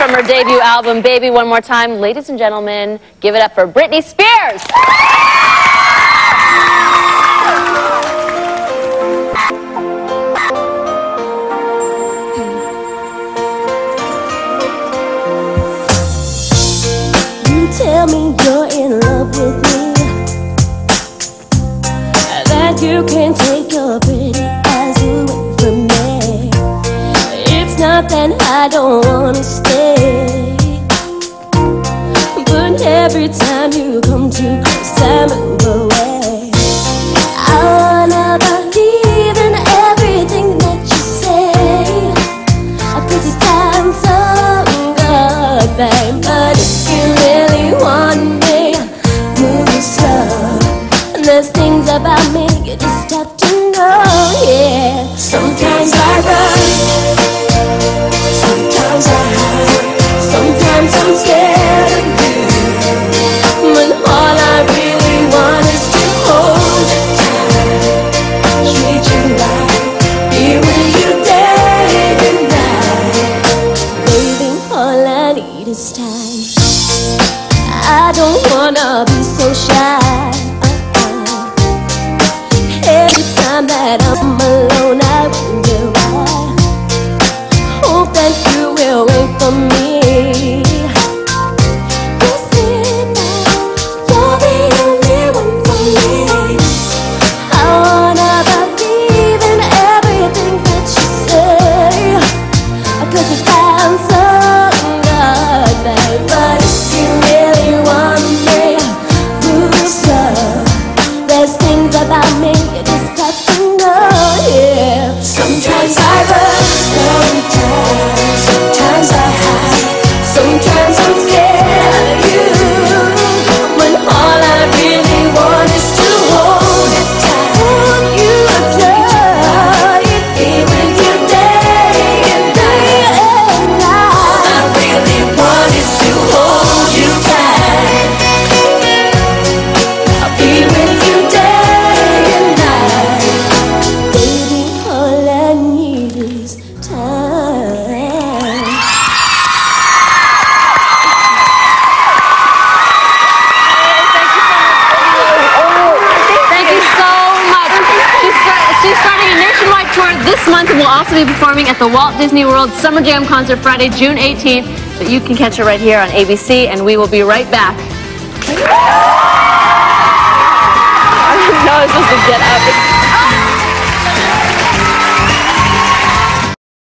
from her debut album, Baby One More Time. Ladies and gentlemen, give it up for Britney Spears. You tell me you're in love with me, that you can't take your pretty eyes away from me. It's not that I don't wanna stay, but every time you come too close, I move away. I wanna believe in everything that you say, 'cause it sounds so good, babe. But if you really want me, move slow. There's things about me you just have to know, yeah. Sometimes I run, sometimes I hide, sometimes I'm scared of you, but all I really want is to hold you tight, treat you right, be with you day and night. Baby, all I need is time. I don't wanna be so shy. Every time that I'm alone, I wonder why. Hope that you will wait for me. You see now, you're the only one for me. I wanna believe in everything that you say, 'cause it sounds so good, babe. But if you really want me, move slow. There's things about me you just have to know, yeah. Sometimes I run, sometimes I hide, sometimes I'm scared of you, when all I really want is to hold you tight, hold you tight, be with you day and night. All I really want is to hold you tight, I'll be with you day and night. Baby, all I need is time. Thank you so much. She's starting a nationwide tour this month and will also be performing at the Walt Disney World Summer Jam Concert Friday, June 18th. So you can catch her right here on ABC, and we will be right back. I didn't know I was supposed to get up.